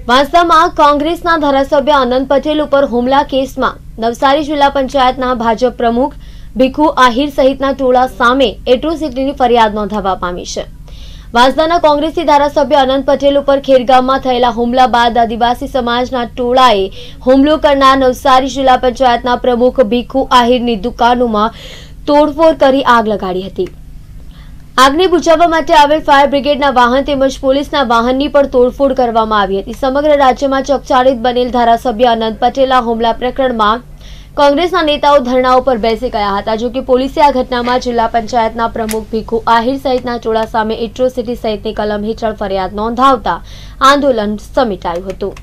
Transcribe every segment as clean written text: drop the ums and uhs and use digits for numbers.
વાંસદામાં કોંગ્રેસના ધારાસભ્ય આનંદ પટેલ ઉપર હુમલા કેસમાં નવસારી જિલ્લા પંચાયતના ભાજપ પ્રમુખ ભીખુ આહિર સહિતના ટોળા સામે એટ્રોસિટીની ફરિયાદ નોંધાવા પામી છે। વાંસદાના કોંગ્રેસી ધારાસભ્ય આનંદ પટેલ ઉપર ખેરગામમાં થયેલા હુમલા બાદ આદિવાસી સમાજના ટોળાએ હુમલો કરનાર નવસારી જિલ્લા પંચાયતના પ્રમુખ ભીખુ આહિરની દુકાનોમાં તોડફોડ કરી આગ લગાડી હતી। આગને બુઝાવવા માટે આવેલ ફાયર બ્રિગેડના વાહન તેમજ પોલીસના વાહનની પણ તોડફોડ કરવામાં આવી હતી। સમગ્ર રાજ્યમાં ચકચારિત બનેલ ધારાસભ્ય આનંદ પટેલના હુમલા પ્રકરણમાં કોંગ્રેસના નેતાઓ ધરણા ઉપર બેસી ગયા હતા। જો કે પોલીસે આ ઘટનામાં જિલ્લા પંચાયતના પ્રમુખ ભીખુ આહિર સહિતના ટોળા સામે એટ્રોસિટી સહિતની કલમ હેઠળ ફરિયાદ નોંધાવતા આંદોલન સમેટાયું હતું।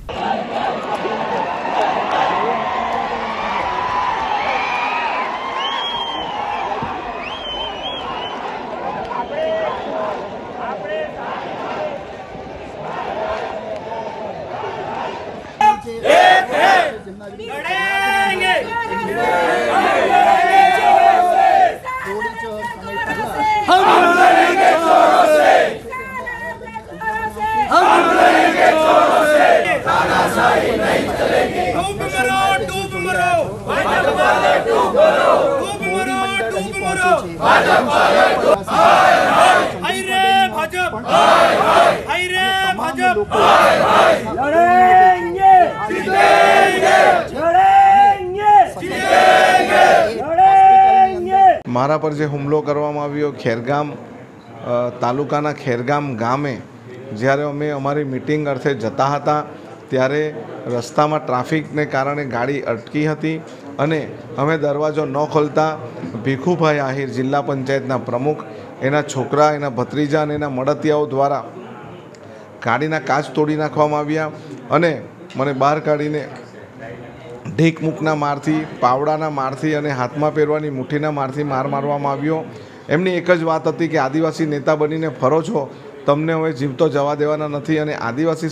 मारा पर जो हुमलो करवामां आव्यो खेरगाम तालुकाना खेरगाम गामे ज्यारे अमे अमारी मीटिंग अर्थे जता हता त्यारे रस्तामां ट्राफिकने कारणे गाड़ी अटकी हती अने अमे दरवाजो न खोलता भीखुभाई आहिर जिल्ला पंचायतना प्रमुख एना छोकरा एना भत्रीजा अने एना मडतियाओ द्वारा गाड़ीना काच तोड़ी नाखवामां आव्या अने मने बहार काढीने ढीक मूकना मारथी पावड़ाना मारथी अने हाथमां पहिरवानी मुठ्ठीना मारथी मार मारवामां आव्यो। एमनी एक ज वात हती कि आदिवासी नेता बनीने फरो छो, तमने हवे जीवतो जवा देवाना नथी अने आदिवासी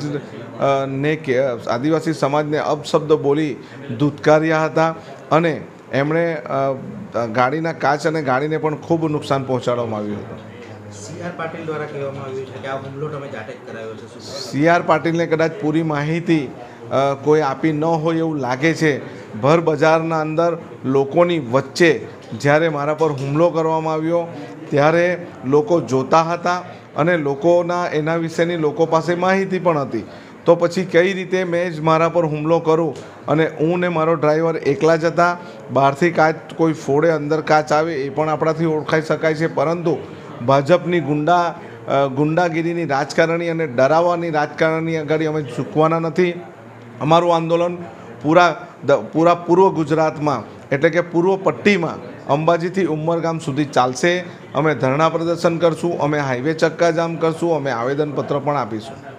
समाजने अपशब्द बोली धूतकार्या हता अने एमणे गाड़ीना काच अने गाड़ीने पण खूब नुकसान पहोंचाडवामां आव्युं हतुं। सीआर पाटिल द्वारा कहेवामां आव्युं छे के आ हुमलो तमे जाते ज कराव्यो छे। सीआर पाटिलने कदाच पूरी माहिती कोई आपी न होय एवुं लागे छे। भर बजारना अंदर लोकोनी वच्चे ज्यारे मारा पर हुमलो करवामां आव्यो त्यारे लोको जोता हता अने लोकोना एना विशेनी लोको पासे माहिती पण हती, तो पछी कई रीते मैं ज मारा पर हुमलो करूँ अने हूँ ने मारो ड्राइवर एकला ज हता। बहारथी काच कोई फोड़े अंदर काच आवे ए पण आपणाथी ओळखाई शकाय छे, परंतु भाजपनी गुंडागिरीनी राजकारणी अने डराववानी राजकारणी आगाड़ी अमे झूकवाना नथी। अमारुं आंदोलन पूरा पूर्व गुजरात में एटले के पूर्व पट्टी में अंबाजी थी उमरगाम सुधी चालशे। अमे धरना प्रदर्शन करशुं, अमे हाईवे चक्का जाम करशुं, अमे आवेदनपत्र पण आपीशुं।